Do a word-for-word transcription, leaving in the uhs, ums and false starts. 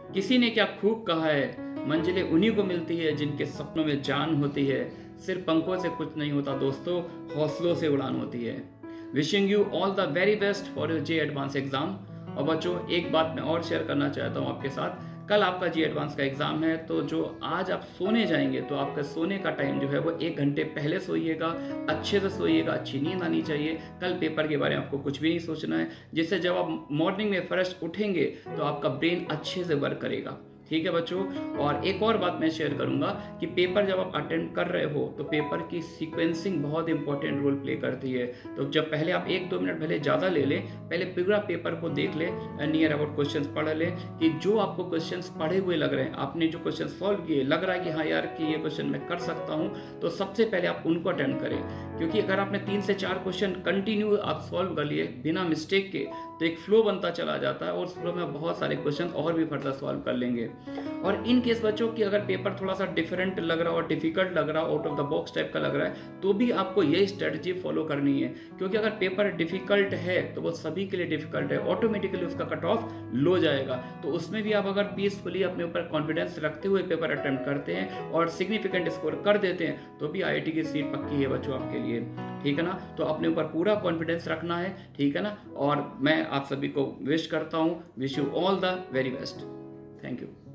किसी ने क्या खूब कहा है, मंजिलें उन्हीं को मिलती है जिनके सपनों में जान होती है। सिर्फ पंखों से कुछ नहीं होता दोस्तों, हौसलों से उड़ान होती है। Wishing you all the very best for your J advance exam. और बच्चों, एक बात मैं और शेयर करना चाहता हूँ आपके साथ। कल आपका जी एडवांस का एग्जाम है, तो जो आज आप सोने जाएंगे तो आपका सोने का टाइम जो है वो एक घंटे पहले सोइएगा, अच्छे से सोइएगा, अच्छी नींद आनी चाहिए। कल पेपर के बारे में आपको कुछ भी नहीं सोचना है, जिससे जब आप मॉर्निंग में फ्रेश उठेंगे तो आपका ब्रेन अच्छे से वर्क करेगा। ठीक है बच्चों। और एक और बात मैं शेयर करूंगा कि पेपर जब आप अटेंड कर रहे हो तो पेपर की सीक्वेंसिंग बहुत इंपॉर्टेंट रोल प्ले करती है। तो जब पहले आप एक दो मिनट पहले ज़्यादा ले लें, पहले पूरा पेपर को देख ले, नियर अबाउट क्वेश्चंस पढ़ ले कि जो आपको क्वेश्चंस पढ़े हुए लग रहे हैं, आपने जो क्वेश्चन सॉल्व किए, लग रहा है कि हाँ यार कि ये क्वेश्चन मैं कर सकता हूँ, तो सबसे पहले आप उनको अटेंड करें। क्योंकि अगर आपने तीन से चार क्वेश्चन कंटिन्यू आप सॉल्व कर लिए बिना मिस्टेक के, तो एक फ्लो बनता चला जाता है और उस फ्लो में बहुत सारे क्वेश्चन और भी फर्दर सॉल्व कर लेंगे। और इन केस बच्चों की अगर पेपर थोड़ा सा डिफरेंट लग रहा हो, डिफिकल्ट लग रहा हो, out of the box type का लग रहा है, तो भी आपको यही स्ट्रेटजी फॉलो करनी है। क्योंकि अगर पेपर डिफिकल्ट है तो वो सभी के लिए डिफिकल्ट है, ऑटोमेटिकली उसका कट ऑफ लो जाएगा। तो उसमें भी आप अगर पीसफुली अपने ऊपर कॉन्फिडेंस रखते हुए पेपर अटेम्प्ट करते हैं और सिग्निफिकेंट स्कोर कर देते हैं, तो भी आई आई टी की सीट पक्की है बच्चों आपके लिए। ठीक है ना। तो अपने ऊपर पूरा कॉन्फिडेंस रखना है। ठीक है ना। और मैं आप सभी को विश करता हूँ, wish you all the very best. Thank you.